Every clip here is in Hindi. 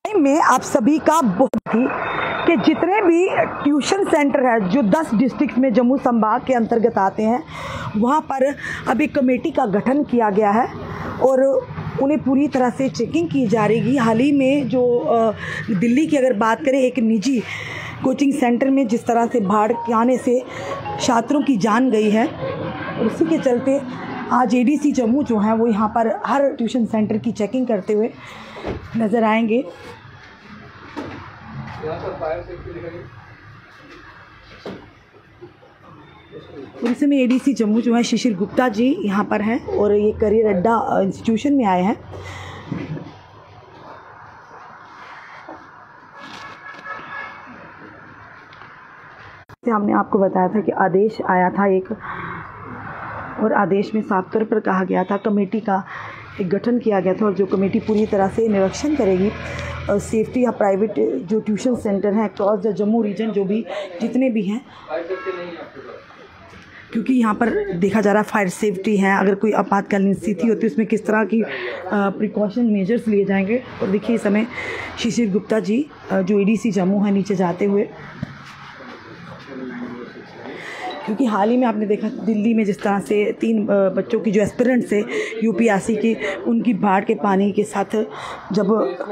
में आप सभी का बहुत ही कि जितने भी ट्यूशन सेंटर है जो 10 डिस्ट्रिक्ट में जम्मू संभाग के अंतर्गत आते हैं, वहाँ पर अभी कमेटी का गठन किया गया है और उन्हें पूरी तरह से चेकिंग की जा रही है। हाल ही में जो दिल्ली की अगर बात करें, एक निजी कोचिंग सेंटर में जिस तरह से बाढ़ के आने से छात्रों की जान गई है, उसी के चलते आज एडीसी जम्मू जो है वो यहाँ पर हर ट्यूशन सेंटर की चेकिंग करते हुए नज़र आएंगे। और इस समय एडीसी जम्मू जो है शिशिर गुप्ता जी यहाँ पर हैं और ये करियर अड्डा इंस्टीट्यूशन में आए हैं। हमने आपको बताया था कि आदेश आया था एक, और आदेश में साफ तौर पर कहा गया था कमेटी का एक गठन किया गया था और जो कमेटी पूरी तरह से निरीक्षण करेगी सेफ्टी या प्राइवेट जो ट्यूशन सेंटर हैं अक्रॉस द जम्मू रीजन, जो भी जितने भी हैं, क्योंकि यहाँ पर देखा जा रहा है फायर सेफ्टी है, अगर कोई आपातकालीन स्थिति होती है उसमें किस तरह की प्रिकॉशन मेजर्स लिए जाएंगे। और देखिए इस समय शिशिर गुप्ता जी जो एडीसी जम्मू है नीचे जाते हुए, क्योंकि हाल ही में आपने देखा दिल्ली में जिस तरह से 3 बच्चों की जो एस्पिरेंट्स है यूपीएससी की, उनकी बाढ़ के पानी के साथ जब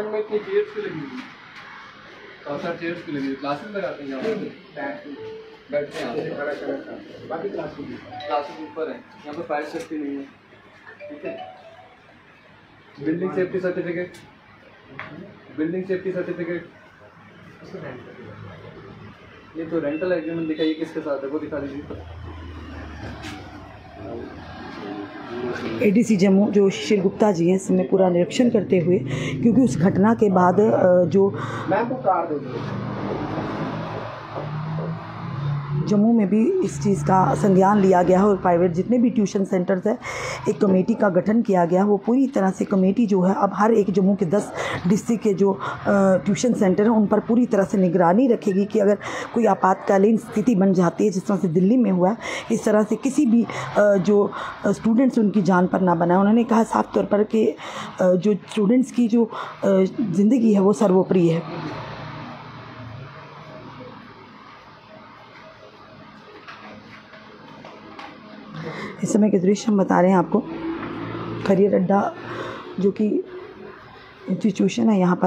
बिल्डिंग सेफ्टी सर्टिफिकेट ये तो रेंटल एग्रीमेंट दिखाइए किसके साथ है, वो दिखा दीजिए। एडीसी जम्मू जो शिशिर गुप्ता जी हैं इसमें पूरा निरीक्षण करते हुए, क्योंकि उस घटना के बाद जो जम्मू में भी इस चीज़ का संज्ञान लिया गया है और प्राइवेट जितने भी ट्यूशन सेंटर्स हैं एक कमेटी का गठन किया गया है। वो पूरी तरह से कमेटी जो है अब हर एक जम्मू के 10 डिस्ट्रिक्ट के जो ट्यूशन सेंटर हैं उन पर पूरी तरह से निगरानी रखेगी कि अगर कोई आपातकालीन स्थिति बन जाती है जिस तरह से दिल्ली में हुआ है, इस तरह से किसी भी जो स्टूडेंट्स उनकी जान पर ना बनाए। उन्होंने कहा साफ तौर पर कि जो स्टूडेंट्स की जो ज़िंदगी है वो सर्वोपरि है। इस समय के दृश्य हम बता रहे हैं आपको, करियर अड्डा जो कि इंस्टीट्यूशन है यहाँ पर।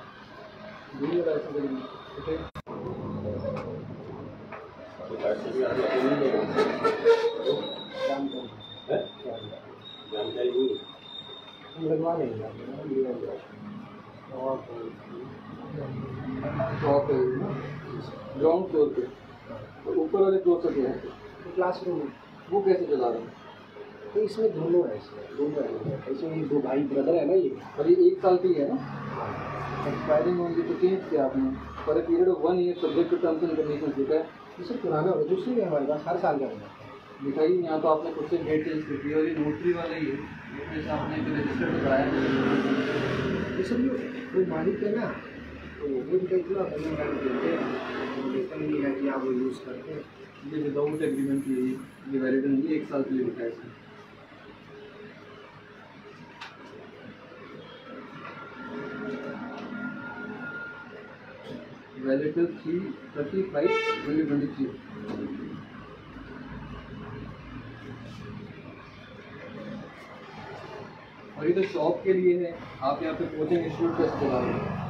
ग्राउंड फ्लोर पे ऊपर वाले फ्लोर पे है क्लासरूम, वो कैसे चला रहे हैं? तो इसमें दोनों है, इसमें ये 2 भाई ब्रदर है ना ये, और ये 1 साल की है ना, एक्सपायरिंग होंगी तो चेंज किया आपने for a period of 1 year subject to terms and conditions लिखा है। ये सब पुराना होगा, दूसरी है हमारे पास हर साल का होगा। दिखाइए यहाँ तो आपने खुद से डेट चेंज की और ये नोटरी वाला ही है, जैसे आपने रजिस्टर तो कराया। ये सब कोई मालिक है ना, तो वो भी इतना देते नहीं है कि आप वो यूज़ करते हैं। ये विदाउट एग्रीमेंट ये वैलिड नहीं, 1 साल के लिए लिखा है इसमें। वैलिड 3/35/2023। और ये तो शॉप के लिए है, आप यहाँ पे कोचिंग इंस्टीट्यूट कैसे चला रहे हैं?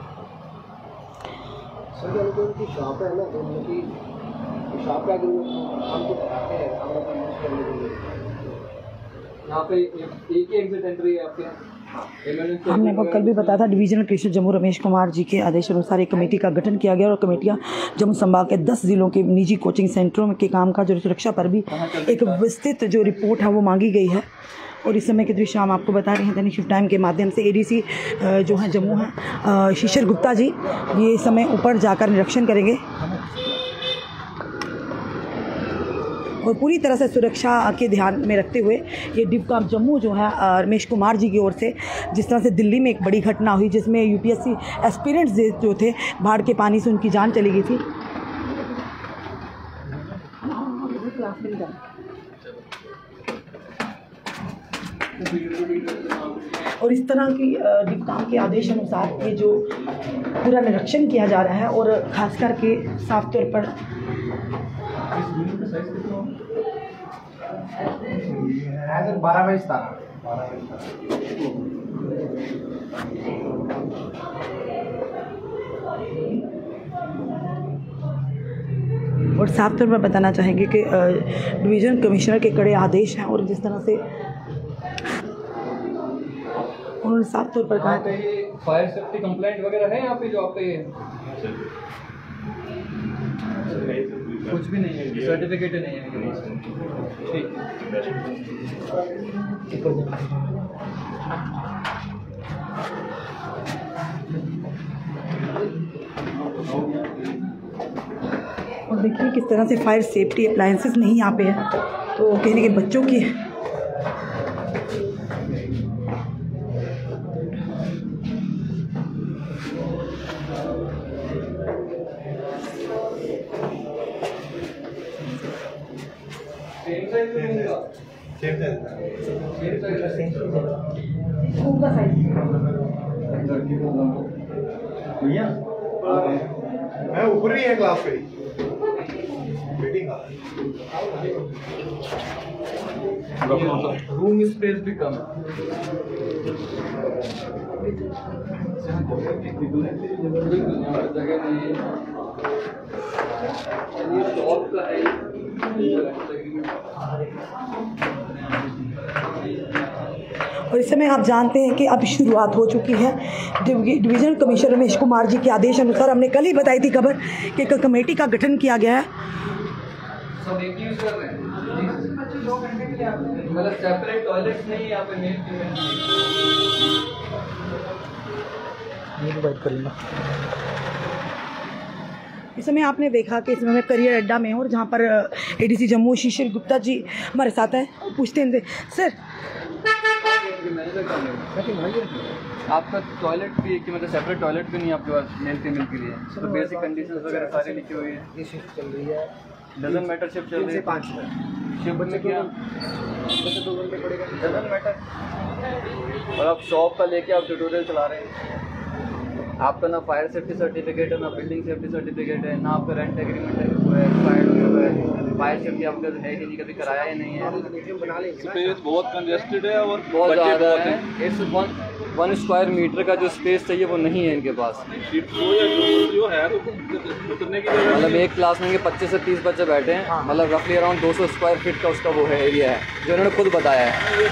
सर उनकी शॉप है ना, तो उनकी शॉप का जो हमको बताते हैं हम अपना यूज़ करने के लिए। यहाँ पे एक ही एग्जिट एंट्री है आपके यहाँ। हमने आपको कल भी बताया था डिवीजनल कमिश्नर जम्मू रमेश कुमार जी के आदेश अनुसार एक कमेटी का गठन किया गया और कमेटियां जम्मू संभाग के 10 जिलों के निजी कोचिंग सेंटरों के कामकाज और सुरक्षा पर भी एक विस्तृत जो रिपोर्ट है वो मांगी गई है। और इस समय के दृश्य हम आपको बता रहे हैं दैनिक शिफ्ट टाइम के माध्यम से। एडीसी जो है जम्मू है शिशिर गुप्ता जी, ये समय ऊपर जाकर निरीक्षण करेंगे और पूरी तरह से सुरक्षा के ध्यान में रखते हुए ये डिवकाम जम्मू जो है रमेश कुमार जी की ओर से, जिस तरह से दिल्ली में एक बड़ी घटना हुई जिसमें यूपीएससी एस्पिरेंट्स जो थे बाढ़ के पानी से उनकी जान चली गई थी। और इस तरह की डिप्कॉम के आदेश अनुसार ये जो पूरा निरीक्षण किया जा रहा है और ख़ास करके साफ तौर पर है 12 बाई 17। और साफ तौर पर बताना चाहेंगे कि डिवीज़न कमिश्नर के कड़े आदेश हैं और जिस तरह से उन्होंने साफ तौर पर कहा पे ये फायर सेफ्टी कंप्लेंट वगैरह है यहाँ पे जो आप पे कुछ भी नहीं है, सर्टिफिकेट नहीं है इनके पास। ठीक और देखिए किस तरह से फायर सेफ्टी अप्लायंसेस नहीं यहाँ पे है, तो कहने के बच्चों की मैं ऊपर ही है क्लास पे मीटिंग रूम स्पेस भी कम है। जगह नहीं है, शॉप का है। और इस समय आप जानते हैं कि अब शुरुआत हो चुकी है। डिवीज़नल कमिश्नर रमेश कुमार जी के आदेश अनुसार, हमने कल ही बताई थी खबर कि एक कमेटी का गठन किया गया है। सब एक यूज कर रहे हैं, मतलब सेपरेट टॉयलेट्स नहीं है यहाँ पे मेल फीमेल। इस समय आपने देखा कि इसमें मैं करियर अड्डा में हूँ और जहाँ पर एडीसी जम्मू शिशिर गुप्ता जी हमारे साथ हैं। पूछते हैं सर आपका टॉयलेट भी कि मतलब सेपरेट टॉयलेट भी नहीं आपके पास मेल फीमेल के लिए, तो बेसिक कंडीशंस वगैरह सारी लिखी हुई है। ये शिफ्ट चल रही है, डजन मैटर शिफ्ट चल रही है 5 मिनट शिफ्ट में क्या 2 घंटे पड़ेगा, डजन मैटर। और आप शॉप का लेके आप ट्यूटोरियल चला रहे हैं, आपका ना फायर सेफ्टी सर्टिफिकेट है, ना बिल्डिंग सेफ्टी सर्टिफिकेट है, ना आपका रेंट एग्रीमेंट है, वो है एक्सपायर्ड हो चुका है। फायर सेफ्टी आपका है कि नहीं, कभी कराया ही नहीं है। बना लेंगे। स्पेस बहुत कंजेस्टेड है और बहुत बजट ज़्यादा बहुत है। इस 1 स्क्वायर मीटर का जो स्पेस चाहिए वो नहीं है इनके पास। वो या जो है तो उतरने की जगह मतलब एक क्लास में 25 से 30 बच्चे बैठे हैं, मतलब रफली अराउंड 200 स्क्वायर फीट का उसका वो है एरिया है, जो इन्होंने खुद बताया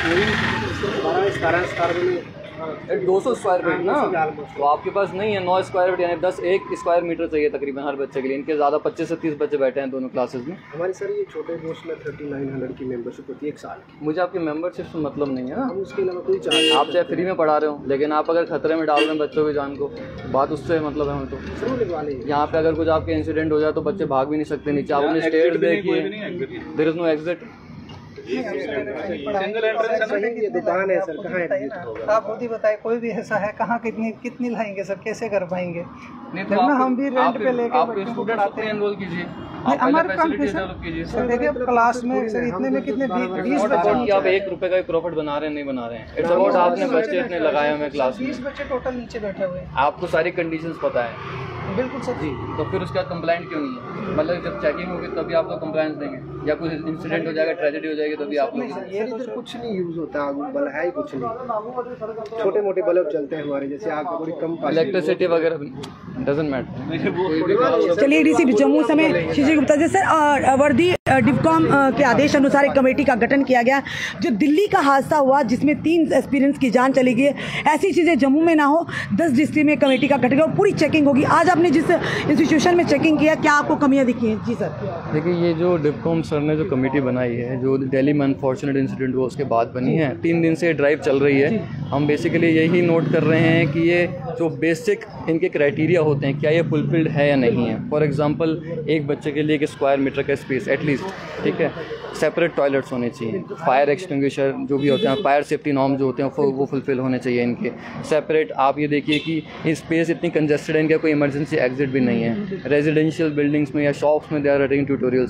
है। 200 स्क्वायर फीट ना, तो आपके पास नहीं है 9 स्क्वायर फीट, यानी 1 स्क्वायर मीटर चाहिए तकरीबन हर बच्चे के लिए। इनके ज़्यादा 25 से 30 बच्चे बैठे हैं दोनों क्लासेस में। हमारे सर ये छोटे कोर्स में 3900 की मेंबरशिप होती है 1 साल की। मुझे आपकी मेंबरशिप से मतलब नहीं है ना, हम उसके अलावा कोई चार्ज आप चाहे फ्री में पढ़ा रहे हो, लेकिन आप अगर खतरे में डाल रहे हैं बच्चों की जान को, बात उससे मतलब है। हमें तो जरूर लिखवा लेंगे। यहाँ पे अगर कुछ आपके इंसिडेंट हो जाए तो बच्चे भाग भी नहीं सकते नीचे। आपने स्टेट देखी है, there is no exit. Single entrance है ना, ये दुकान है सर, कहाँ एग्जिट होगा? आप खुद ही बताए, कोई भी ऐसा है कहाँ कितनी लाएंगे सर, कैसे कर पाएंगे? नहीं तो देखना, आप हम भी रेंट पे लेके आप बच्चों को स्टूडेंट पढ़ाते अपने हैं। एनरोल कीजिए, नहीं, आप हमारे पहले काम फैसिलिटी पे डेवलप कीजिए। सर देखिए क्लास में सर इतने में कितने 20 बच्चे आप 1 रुपए का प्रॉफिट बना रहे हैं, नहीं बना रहे हैं। इट्स अबाउट आपने बच्चे इतने लगाए हुए क्लास में, 20 बच्चे टोटल नीचे बैठे हुए हैं। आपको सारी कंडीशंस पता है। बिल्कुल सर जी। तो फिर उसके बाद कंप्लेंट क्यों नहीं है? मतलब जब चेकिंग होगी तभी आप लोग कंप्लेंट देंगे, या कुछ इंसिडेंट हो जाएगा, ट्रेजेडी हो जाएगी, तभी आप लोग। ये इधर कुछ नहीं यूज होता, बल्ब है ही कुछ नहीं, छोटे मोटे बल्ब चलते हैं हमारे, जैसे आग बड़ी कम इलेक्ट्रिसिटी वगैरह डजंट मैटर। चलिए डीसी जम्मू समय शिशिर गुप्ता जी सर, वर्दी डिवकॉम के आदेश अनुसार एक कमेटी का गठन किया गया। जो दिल्ली का हादसा हुआ जिसमें 3 एस्पिरेंट्स की जान चली गई, ऐसी चीज़ें जम्मू में ना हो। 10 डिस्ट्रिक्ट में कमेटी का गठन और पूरी चेकिंग होगी। आज आपने जिस इंस्टीट्यूशन में चेकिंग किया, क्या आपको कमियां दिखी हैं? जी सर देखिए, ये जो डिवकॉम सर ने जो कमेटी बनाई है, जो दिल्ली में अनफॉर्चुनेट इंसिडेंट हुआ उसके बाद बनी है, 3 दिन से ड्राइव चल रही है। हम बेसिकली यही नोट कर रहे हैं कि ये जो बेसिक इनके क्राइटेरिया होते हैं, क्या ये फुलफिल्ड है या नहीं है। फॉर एग्जांपल, एक बच्चे के लिए 1 स्क्वायर मीटर का स्पेस एटलीस्ट, ठीक है। सेपरेट टॉयलेट्स होने चाहिए, फायर एक्सटिंग्विशर जो भी होते हैं, फायर सेफ्टी नॉर्म जो होते हैं वो फुलफिल होने चाहिए इनके। सेपरेट आप ये देखिए कि ये स्पेस इतनी कंजेस्टेड है, इनका कोई इमरजेंसी एग्जिट भी नहीं है। रेजिडेंशियल बिल्डिंग्स में या शॉप्स में दे आर रनिंग ट्यूटोरियल्स,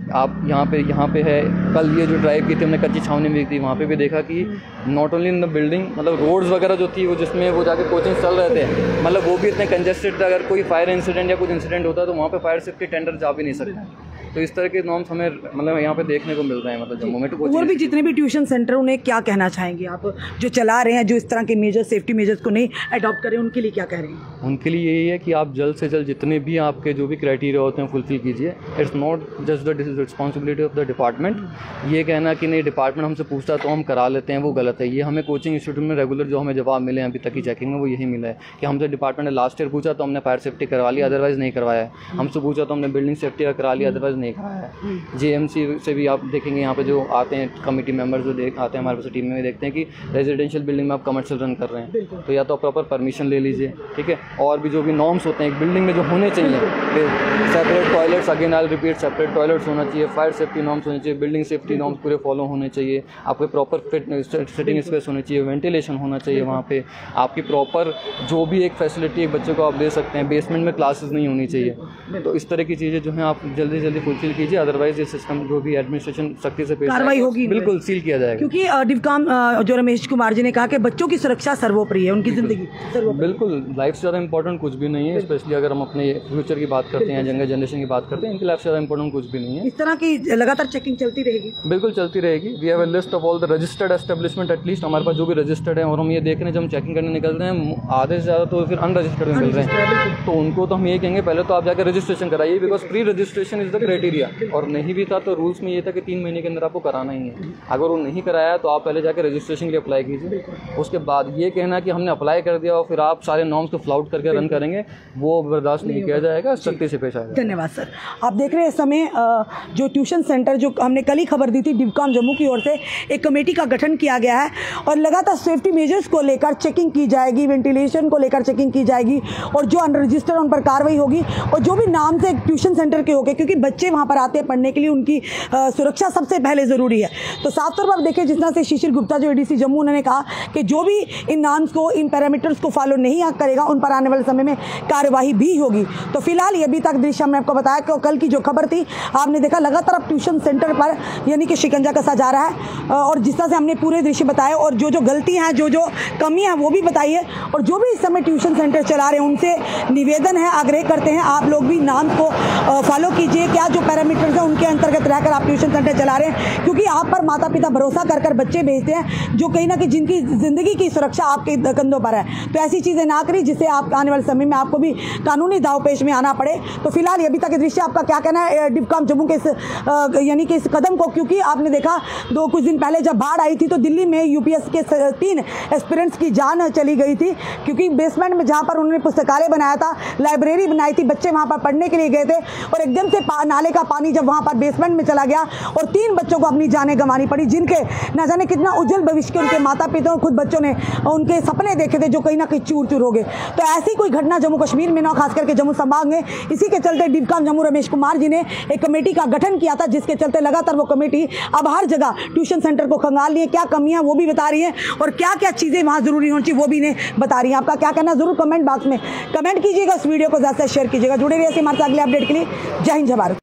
आप यहाँ पे है, कल ये जो ड्राइव की थी हमने कच्ची छावनी में थी, वहाँ पे भी देखा कि not only in the building, मतलब रोड्स वगैरह जो थी वो जिसमें वो जाके कोचिंग चल रहे थे, मतलब वो भी इतने कंजेस्टेड थे, अगर कोई फायर इंसिडेंट या कुछ इंसिडेंट होता तो वहाँ पे फायर सेफ्टी टेंडर जा भी नहीं सकता। तो इस तरह के नॉर्म्स हमें मतलब यहाँ पे देखने को मिल रहे हैं, मतलब जम्मू में। तो और भी जितने भी ट्यूशन सेंटर, उन्हें क्या कहना चाहेंगे आप, जो चला रहे हैं, जो इस तरह के मेजर्स, सेफ्टी मेजर्स को नहीं अडॉप्ट करें, उनके लिए क्या कह रहे हैं? उनके लिए यही है कि आप जल्द से जल्द जितने भी आपके जो भी क्राइटेरिया होते हैं फुलफिल कीजिए। It's not just the responsibility of the department. ये कहना कि नहीं डिपार्टमेंट हमसे पूछता तो हम करा लेते हैं, वो गलत है। ये हमें कोचिंग इंस्टीट्यूट में रेगुलर जो हमें जवाब मिले हैं अभी तक की चेकिंग में, वो यही मिला है कि हमसे डिपार्टमेंट ने लास्ट ईयर पूछा तो हमने फायर सेफ्टी करवा ली, अदरवाइज़ नहीं करवाया है। हमसे पूछा तो हमने बिल्डिंग सेफ्टी का करा लिया, अदरवाइज़ नहीं कराया है। JMC से भी आप देखेंगे यहाँ पे जो आते हैं कमेटी मेंबर्स जो आते हैं हमारे पास टीम में, देखते हैं कि रेजिडेंशियल बिल्डिंग में आप कमर्शियल रन कर रहे हैं तो या तो प्रॉपर परमिशन ले लीजिए, ठीक है। और भी जो भी नॉर्म्स होते हैं एक बिल्डिंग में जो होने चाहिए, separate toilets, again I repeat, separate toilets होना चाहिए, फायर सेफ्टी नॉर्म्स होने चाहिए, बिल्डिंग सेफ्टी नॉर्म्स पूरे फॉलो होने चाहिए, आपके प्रॉपर सिटिंग स्पेस होनी चाहिए, वेंटिलेशन होना चाहिए वहाँ पे, आपकी प्रॉपर जो भी एक फैसिलिटी एक बच्चे को आप दे सकते हैं, बेसमेंट में क्लासेस नहीं होनी चाहिए। तो इस तरह की चीज़ें जो हैं आप जल्दी जल्दी फुलफिल कीजिए, अदरवाइज ये सिस्टम जो भी एडमिनिस्ट्रेशन सख्ती से पेश कार्रवाई होगी, बिल्कुल सील किया जाएगा। क्योंकि डिवकाम जो रमेश कुमार जी ने कहा कि बच्चों की सुरक्षा सर्वोपरि है, उनकी जिंदगी सर्वोपरि। बिल्कुल, लाइफ से ज़्यादा इंपॉर्टेंट कुछ भी नहीं है, स्पेशली अगर हम अपने फ्यूचर की बात करते हैं, यंगर जनरेशन की बात करते हैं, इनकी लाइफ से ज़्यादा इंपॉर्टेंट कुछ भी नहीं है। इस तरह की लगातार चेकिंग चलती रहेगी? बिल्कुल चलती रहेगी। We have a list of all the registered establishment, at least हमारे पास जो भी रजिस्टर्ड है, और हम ये देख रहे हैं जब हम चेकिंग करने निकलते हैं आधे से ज़्यादा तो फिर अनरजिस्टर्ड में मिल रहे हैं। तो उनको तो हम ये कहेंगे पहले तो आप जाकर रजिस्ट्रेशन कराइए, because pre registration is the criteria. और नहीं भी था तो रूल्स में ये था कि 3 महीने के अंदर आपको कराना ही है। अगर वो नहीं कराया तो आप पहले जाकर रजिस्ट्रेशन के लिए अप्लाई कीजिए। उसके बाद ये कहना कि हमने अप्लाई कर दिया और फिर आप सारे नॉर्म्स को फ्लाउट करके रन करेंगे, वो बर्दाश्त नहीं किया जाएगा, सख्ती से पेश आएगा। धन्यवाद सर। आप देख रहे हैं इस समय जो ट्यूशन सेंटर, जो हमने कल ही खबर दी थी, डिवकाम जम्मू की ओर से एक कमेटी का गठन किया गया है और लगातार सेफ्टी मेजर्स को लेकर चेकिंग की जाएगी, वेंटिलेशन को लेकर चेकिंग की जाएगी, और जो अनरजिस्टर्ड उन पर कार्रवाई होगी, और जो भी नाम से ट्यूशन सेंटर के होंगे, क्योंकि बच्चे वहाँ पर आते हैं पढ़ने के लिए, उनकी सुरक्षा सबसे पहले ज़रूरी है। तो साफ तौर पर देखिए, जिस तरह से शिशिर गुप्ता जो ADC जम्मू, उन्होंने कहा कि जो भी इन नॉर्म्स को, इन पैरामीटर्स को फॉलो नहीं करेगा, उन पर आने वाले समय में कार्रवाई भी होगी। तो फिलहाल ये अभी तक दृश्य हमने आपको बताया कि कल की जो खबर थी, आपने देखा लगातार अब ट्यूशन सेंटर पर यानी कि शिकंजा कसा जा रहा है, और जिस तरह से हमने पूरे दृश्य बताए, और जो जो गलतियाँ हैं, जो जो कमियाँ हैं, वो भी बताई है। और जो भी इस समय ट्यूशन सेंटर चला रहे हैं, उनसे निवेदन है, आग्रह करते हैं, आप लोग भी नॉर्म्स को फॉलो कीजिए। क्या जो पैरामीटर्स हैं उनके अंतर्गत रहकर आप ट्यूशन सेंटर चला रहे हैं, क्योंकि आप पर माता पिता भरोसा कर बच्चे भेजते हैं, जो कहीं ना कहीं जिनकी ज़िंदगी की सुरक्षा आपके कंधों पर है। तो ऐसी चीज़ें ना करिए जिससे आप आने वाले समय में आपको भी कानूनी दावपेच में आना पड़े। तो फिलहाल अभी तक दृश्य, आपका क्या कहना है डिवकाम जम्मू के इस यानी कि इस कदम को? क्योंकि आपने देखा कुछ दिन पहले जब बाढ़ आई थी तो दिल्ली में UPS के 3 एस्पिरेंट्स की जान चली गई थी, क्योंकि बेसमेंट में जहाँ पर उन्होंने पुस्तकालय बनाया था, लाइब्रेरी बनाई थी, बच्चे वहाँ पर पढ़ने के लिए गए थे, और एकदम से नाले का पानी जब वहाँ पर बेसमेंट में चला गया और 3 बच्चों को अपनी जानें गंवानी पड़ी, जिनके न जाने कितना उज्जवल भविष्य के उनके माता पिता और खुद बच्चों ने उनके सपने देखे थे, जो कहीं ना कहीं चूर चूर हो गए। तो ऐसी कोई घटना जम्मू कश्मीर में ना, खास करके जम्मू संभाग में। इसी के चलते डिवकाम जम्मू रमेश कुमार जी ने एक कमेटी का गठन किया था, जिसके चलते लगातार वो कमेटी अब हर जगह ट्यूशन सेंटर को खंगाल रही है, क्या कमियां वो भी बता रही है, और क्या क्या चीज़ें वहाँ जरूरी होनी चाहिए वो भी इन्हें बता रही है। आपका क्या कहना, जरूर कमेंट बॉक्स में कमेंट कीजिएगा, इस वीडियो को ज़्यादा से शेयर कीजिएगा। जुड़े रहिए हमारे साथ अगले अपडेट के लिए। जय हिंद, जय भारत।